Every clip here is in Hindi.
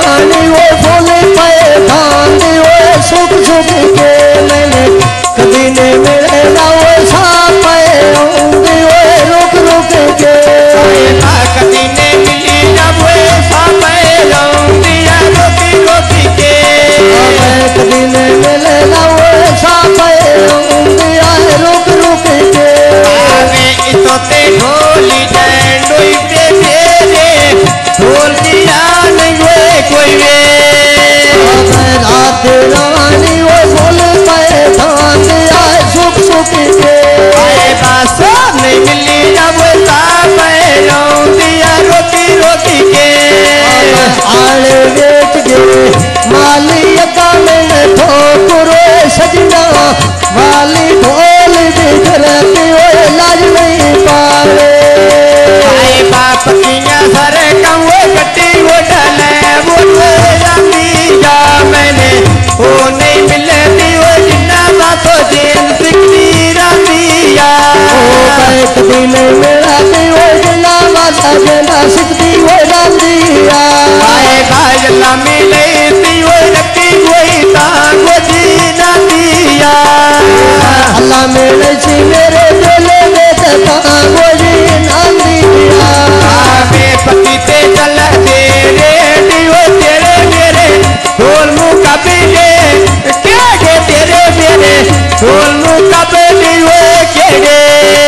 रानी वो फूल पे धानी वो सुख सुख के मैंने कभी ने मिले ना वो सापे आऊंगी वो रुक रुक के कभी ने मिली ना वो सापे आऊंगी रोकी रोकी के कभी ने मिले ना वो सापे आऊंगी रुक रुक के इतोते ढोली डंडोई पे तेरे ढोल दिया नहीं वे कोई वे रात रानी वो फूल पे धानी सुख सुख के आए बास नहीं मिली जब सापे आऊंगी रोकी रोकी के आले बेच गए माली का मैंने ठोकरो सजना वाली ढोल बिखरती वो लाज नहीं पावे आए बाप किया सर कौए कटी वो डले वो रामी जा मैंने वो नहीं मिलती वो जिन्ना बातो जेल सिकती रामिया कभी नहीं मिलती वो जिला माता जना सिकती वो रामिया आए भाजला मिलती वो रखी कोई तांग वो जीना दिया अल्लाह मेरे जी मेरे दिल में तांग वो जीना दिया पति पे चल तेरे दियो तेरे मेरे ढोल मुकाबले क्या के तेरे मेरे ढोल मुकाबले वो केड़े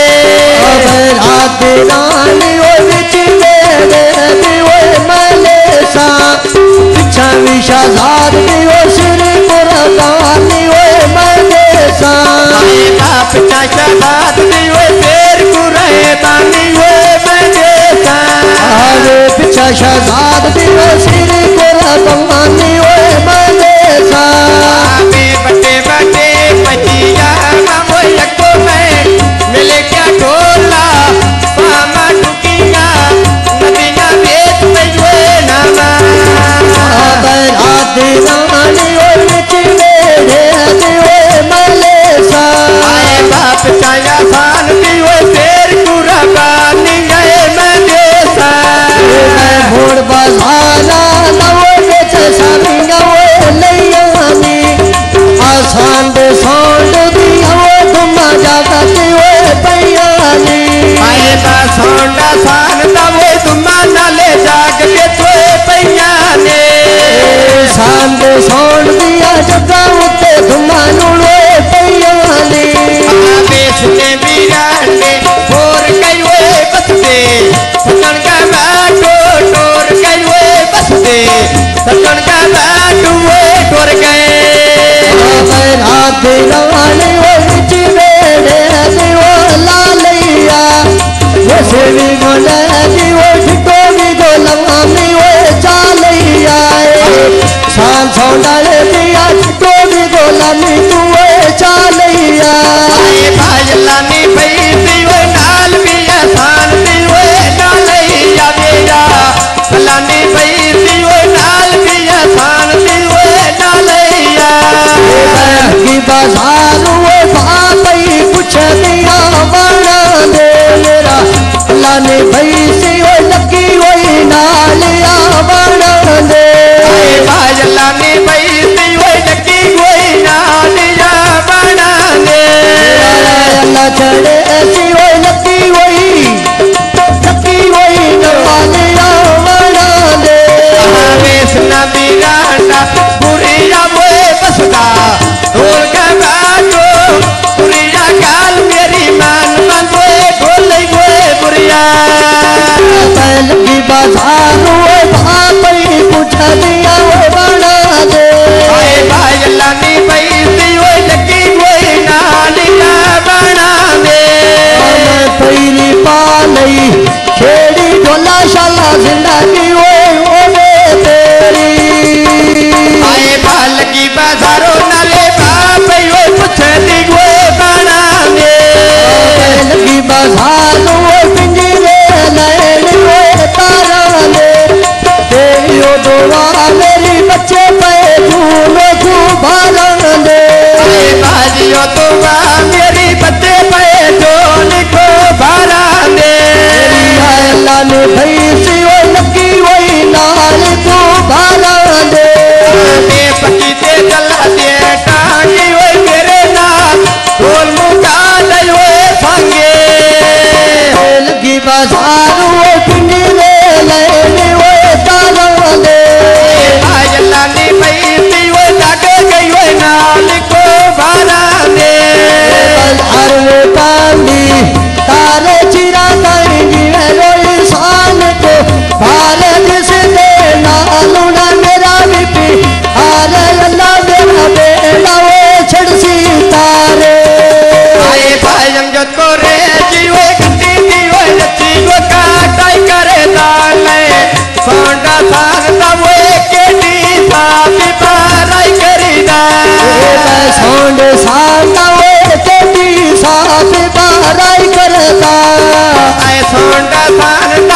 रात रानी वो बिच मेरे दियो मले सा पिछा विशाजाद दियो सिर पुरदानी वो मले सा पिछा शहाद दियो शेर कुरे बानी वो मले सा पिछा शहजाद दियो सिर पुरदानी वो मले सा बटे बटे पचिया वो लको में मिले क्या ढोला पामा टुकिया नदियां बेच में जो नामा रात रानी वो बिच मेरे दियो मले सा बाप चाया सान दियो शेर कुरा बानी गए मैं देसा घोड़ बाजारा नवो बेच सामिंगा वो लैयानी आसान दे सौंड दिया वो घुमा जाता वो पैयानी आए बा सोंडा सान तवे तुमा नाले जाग के तोए पैया ने सान दे सौंड दिया जगा उते घुमा नुड़ो पैयानी बेसने बिराने और कई वे बसते सजन का बाटो टोर कई वे बसते सजन का बाटो वे टोर गए रात रानी वो बिच मेरे दियो लालिया वो सेवी गोले दियो ठिको भी गोलमामी वो चालिया शान सौंडाले दिया ठिको भी गोलामी तू वो चालिया भाजलानी भई दियो नाल भी आसान दियो नालैया बेरा फलानी भई दियो नाल भी आसान दियो नालैया की बाजार वो बापई कुछ दिया बना दे मेरा लाने भई से वो लगी वही नालिया बना दे भाजलानी भई दियो लगी कोई नालिया बना दे अल्लाह चढ़े ऐसी वो लगी वही नालिया बना दे बेसना बिराना बुरिया वो बसदा ढोल का बाटो बुरिया गाल मेरी मान बंदो ढोल गोए बुरिया लगी बाजार वो भापई कुछ दिया वो बना दे भाजलानी भई दियो लगी कोई नालिया बना दे पैरी पालई खेड़ी ढोला शाला जिंदगी वो तेरी आए बालगी बाजारो नाले बाप यो कुछ दी गोए बना दे लगी बाजार वो पिंजरे नैन वो तारा दे तेरियो दोवा मेरी बच्चे पे झूलो खूबारा दे बाजियो तो मेरी बच्चे पे झोल को भरा दे अल्लाह ने भई सी वो लगी वही नाल को भरा खान